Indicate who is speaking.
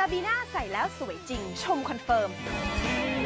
Speaker 1: ซาบีน่าใส่แล้วสวยจริงชมคอนเฟิร์ม